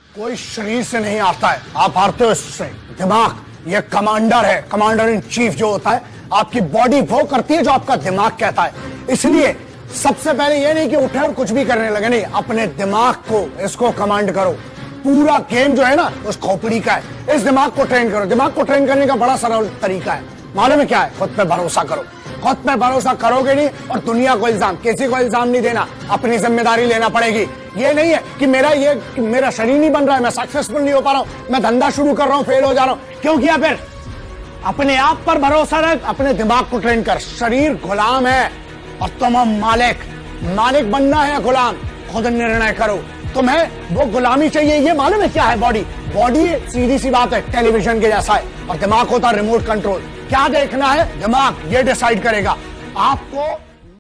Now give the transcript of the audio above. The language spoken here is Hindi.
कोई शरीर से नहीं आता है, आप हारते हो इससे। दिमाग ये कमांडर है, कमांडर इन चीफ जो होता है। आपकी बॉडी वो करती है जो आपका दिमाग कहता है। इसलिए सबसे पहले ये नहीं कि उठे और कुछ भी करने लगे, नहीं, अपने दिमाग को इसको कमांड करो। पूरा गेम जो है ना उस खोपड़ी का है। इस दिमाग को ट्रेन करो। दिमाग को ट्रेन करने का बड़ा सरल तरीका है, मालूम है क्या है? खुद पे भरोसा करो। खुद पे भरोसा करोगे नहीं और दुनिया को इल्जाम, किसी को इल्जाम नहीं देना, अपनी जिम्मेदारी लेना पड़ेगी। ये नहीं है कि मेरा शरीर नहीं बन रहा है, मैं सक्सेसफुल नहीं हो पा रहा हूं, मैं धंधा शुरू कर रहा हूं, फेल हो जा रहा हूं। क्यों किया? फिर अपने आप पर भरोसा रख, अपने दिमाग को ट्रेन कर। शरीर गुलाम है और तुम मालिक बनना है। गुलाम खुद निर्णय करो। तुम्हें वो गुलामी चाहिए, ये मालूम है क्या है? बॉडी सीधी सी बात है, टेलीविजन के जैसा है, और दिमाग होता है रिमोट कंट्रोल। क्या देखना है? दिमाग ये डिसाइड करेगा आपको।